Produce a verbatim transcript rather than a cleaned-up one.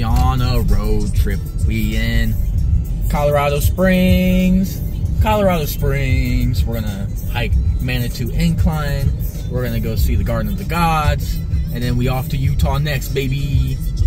on a road trip. We in Colorado Springs. Colorado Springs. We're gonna hike Manitou Incline. We're gonna go see the Garden of the Gods. And then we off to Utah next, baby.